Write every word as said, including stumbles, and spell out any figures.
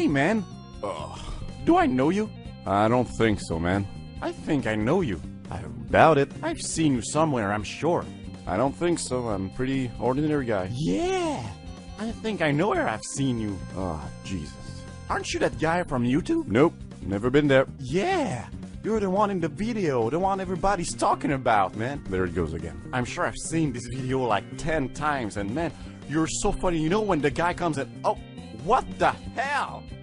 man. Ugh. Do I know you? I don't think so, man. I think I know you. I doubt it. I've seen you somewhere, I'm sure. I don't think so. I'm a pretty ordinary guy. Yeah! I think I know where I've seen you. Oh, Jesus. Aren't you that guy from YouTube? Nope. Never been there. Yeah! You're the one in the video, the one everybody's talking about, man. There it goes again. I'm sure I've seen this video like ten times, and man, you're so funny. You know when the guy comes and... Oh, what the hell?